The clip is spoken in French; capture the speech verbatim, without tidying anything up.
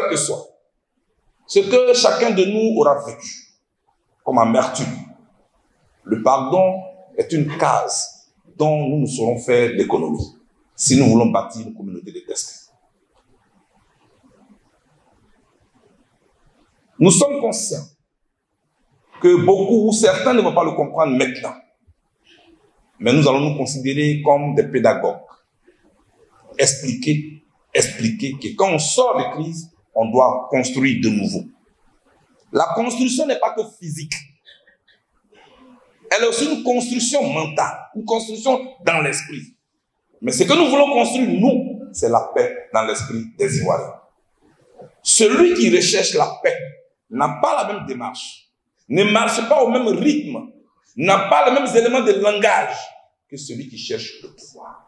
quel que soit, ce que chacun de nous aura vécu comme amertume, le pardon est une case dont nous nous saurons faire l'économie si nous voulons bâtir une communauté de destin. Nous sommes conscients que beaucoup ou certains ne vont pas le comprendre maintenant, mais nous allons nous considérer comme des pédagogues. Expliquer, expliquer que quand on sort de crise, on doit construire de nouveau. La construction n'est pas que physique. Elle est aussi une construction mentale, une construction dans l'esprit. Mais ce que nous voulons construire, nous, c'est la paix dans l'esprit des Ivoiriens. Celui qui recherche la paix n'a pas la même démarche, ne marche pas au même rythme, n'a pas les mêmes éléments de langage que celui qui cherche le pouvoir.